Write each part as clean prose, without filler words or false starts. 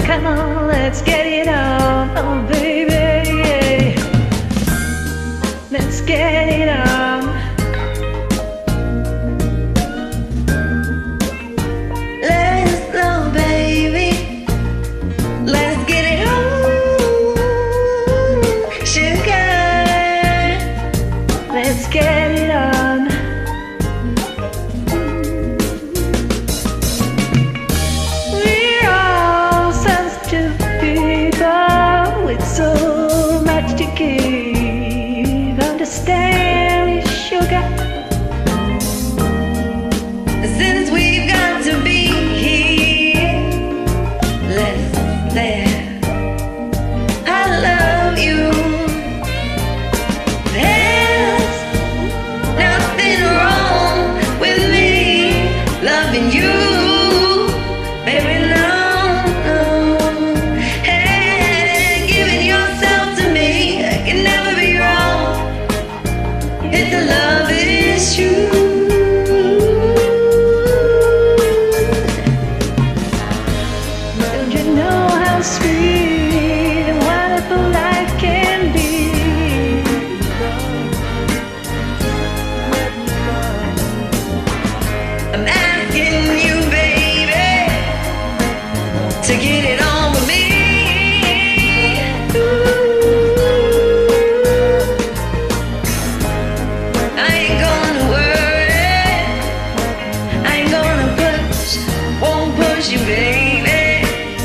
come on, let's get it on. Oh baby, let's get it on. Let's go, baby, let's get it on. Sugar, let's get it on. We're all sensitive people with so much to give. Understand me, sugar, since we've got to be here, let's there. I love you. There's nothing wrong with me loving you, baby. No, no. Hey, giving yourself to me can never be wrong if the love is true. Don't you know how sweet and wonderful life can be? I'm asking you, baby, to get it on with me. I ain't gonna worry, I ain't gonna push, won't push you, baby.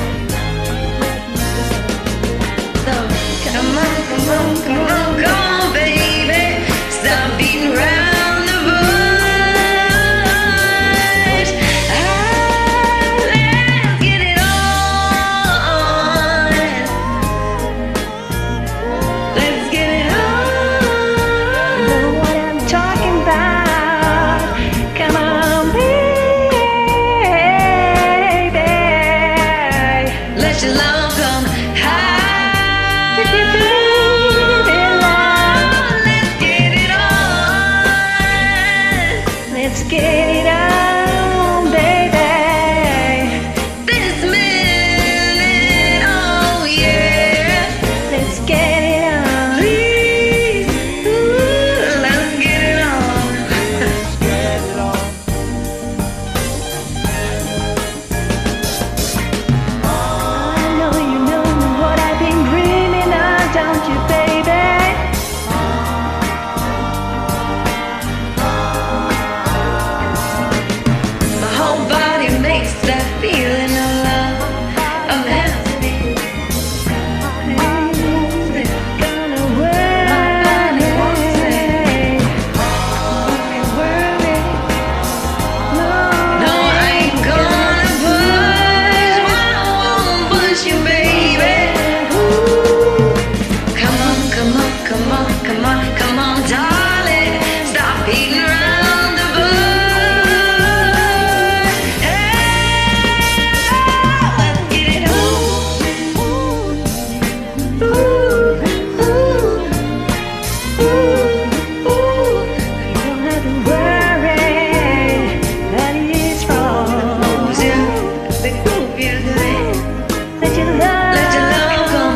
So come on, come on, come on, come on, baby, stop beating around the bush. Let's get it on. Let's get it on. You know what I'm talking about. Come on, baby, let your love come high. Let's get it on. Let's get it on, baby. This minute, oh yeah. Let's get it on. Please, ooh, let's get it on. I know you know what I've been dreaming of, don't you, baby? My whole body makes that feeling of love. I'm happy. Gonna worry. My body won't say. Worry. No, I ain't gonna push. I won't push you, baby. Come on, come on, come on, come on, come on, darling. Stop beating around the bush. Hey, let's get it on. Ooh, ooh, ooh, ooh. You don't have to worry that it's wrong. The groove you do. Let your love come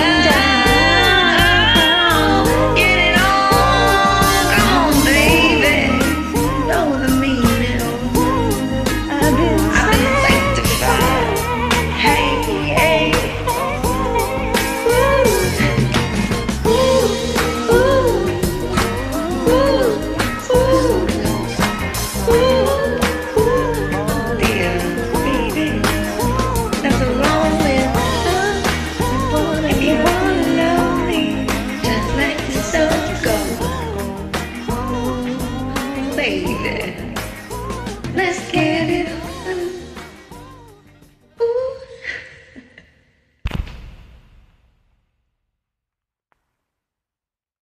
down. Get it on. Come on, baby. Know what I mean now. I've been sanctified. Hey, hey. Ooh, ooh, ooh, ooh, ooh. Dear baby, that's a long way. If you wanna know me, just like the sun go, baby, let's